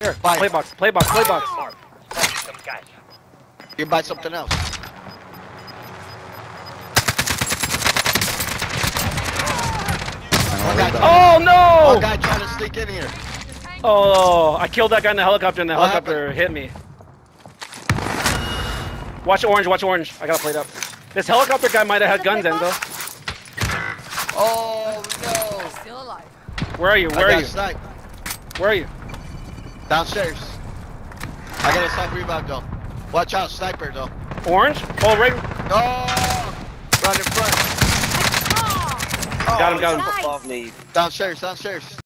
Here, Buy play it. box, play box, play box. Some cash. You can buy something else. One guy, Oh no! one guy trying to sneak in here. Oh, I killed that guy in the helicopter, and the What helicopter hit me. Watch orange, watch orange. I got played up. This helicopter guy might have had guns, Enzo. Oh no! Still alive. Where are you? Where are you? Snipe. Where are you? Downstairs. I got a sniper rebound though. Watch out, sniper though. Orange? Oh, right. Oh! Right in front. Got him, got him. Nice. Above me. Downstairs, downstairs.